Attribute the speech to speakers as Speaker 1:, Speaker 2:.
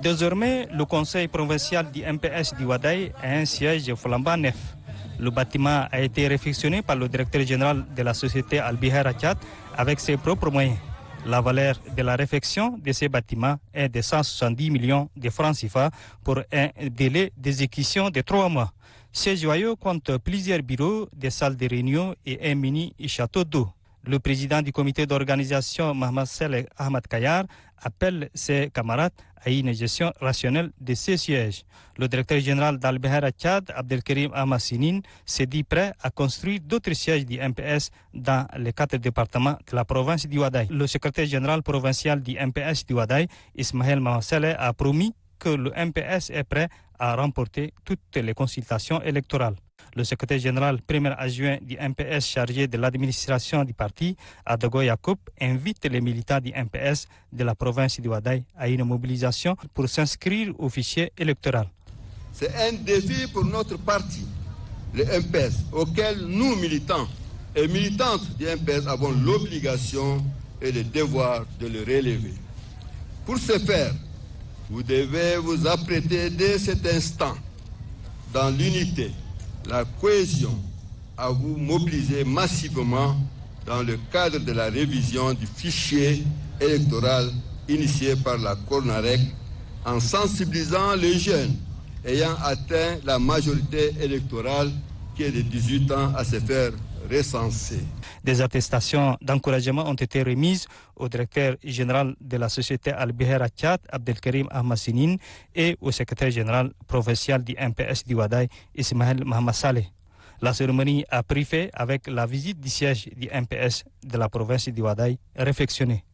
Speaker 1: Désormais, le conseil provincial du MPS d'Iwadaye a un siège flambant neuf. Le bâtiment a été réfectionné par le directeur général de la société Albihera Tchad avec ses propres moyens. La valeur de la réfection de ces bâtiments est de 170 millions de francs CFA pour un délai d'exécution de 3 mois. Ces joyaux comptent plusieurs bureaux, des salles de réunion et un mini château d'eau. Le président du comité d'organisation, Mohamed Saleh Ahmad Kayar, appelle ses camarades à une gestion rationnelle de ces sièges. Le directeur général d'Al-Behera Tchad, Abdelkarim Ahmassinin, s'est dit prêt à construire d'autres sièges du MPS dans les 4 départements de la province d'Iwadaye. Le secrétaire général provincial du MPS d'Iwadaye, Ismaël Mohamed Saleh, a promis que le MPS est prêt à remporter toutes les consultations électorales. Le secrétaire général premier adjoint du MPS chargé de l'administration du parti, Adogo Yacoub, invite les militants du MPS de la province d'Iwadaye à une mobilisation pour s'inscrire au fichier électoral.
Speaker 2: C'est un défi pour notre parti, le MPS, auquel nous militants et militantes du MPS avons l'obligation et le devoir de le relever. Pour ce faire, vous devez vous apprêter dès cet instant dans l'unité, la cohésion, à vous mobiliser massivement dans le cadre de la révision du fichier électoral initié par la CORNAREC en sensibilisant les jeunes ayant atteint la majorité électorale qui est de 18 ans à se faire recenser.
Speaker 1: Des attestations d'encouragement ont été remises au directeur général de la société Albihera Tchad, Abdelkarim Ahmassinin, et au secrétaire général provincial du MPS d'Iwadaye, Ismaël Mohamed Saleh. La cérémonie a pris fin avec la visite du siège du MPS de la province d'Iwadaye réfectionné.